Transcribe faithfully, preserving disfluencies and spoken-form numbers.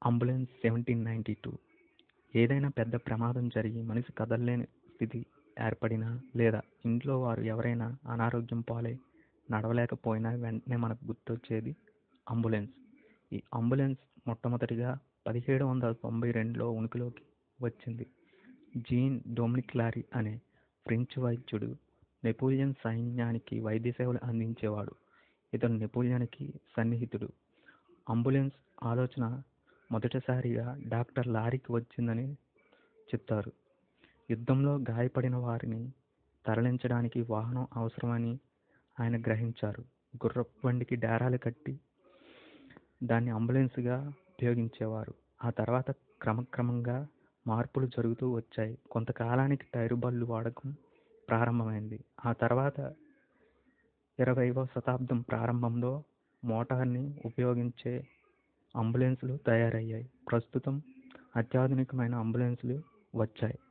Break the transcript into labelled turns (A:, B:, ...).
A: Ambulance seventeen ninety two ఏదైనా పెద్ద ప్రమాదం జరిగి మనిషి కదలలేని స్థితి ఏర్పడినా లేదా ఇంట్లో వారు ఎవరైనా అనారోగ్యం పాలై నడవలేకపోయినా వెంటనే మనకు గుర్తొచ్చేది అంబులెన్స్. ఈ అంబులెన్స్ మొట్టమొదటిగా పదిహేడు వందల తొంభై రెండులో ఉనికిలోకి వచ్చింది. జీన్ డొమినిక్ లారీ అనే ఫ్రెంచ్ వైద్యుడు నెపోలియన్ సైన్యానికి వైద్య సేవలు అందించేవాడు. ఇతను నెపోలియన్కి సన్నిహితుడు. అంబులెన్స్ ఆలోచన మొదటిసారిగా డాక్టర్ లారీకి వచ్చిందని చెప్తారు. యుద్ధంలో గాయపడిన వారిని తరలించడానికి వాహనం అవసరమని ఆయన గ్రహించారు. గుర్రపు బండికి డేరాలు కట్టి దాన్ని అంబులెన్స్గా ఉపయోగించేవారు. ఆ తర్వాత క్రమక్రమంగా మార్పులు జరుగుతూ వచ్చాయి. కొంతకాలానికి టైరు బళ్ళు వాడకం ప్రారంభమైంది. ఆ తర్వాత ఇరవైవ శతాబ్దం ప్రారంభంలో మోటార్ని ఉపయోగించే అంబులెన్సులు తయారయ్యాయి. ప్రస్తుతం అత్యాధునికమైన అంబులెన్సులు వచ్చాయి.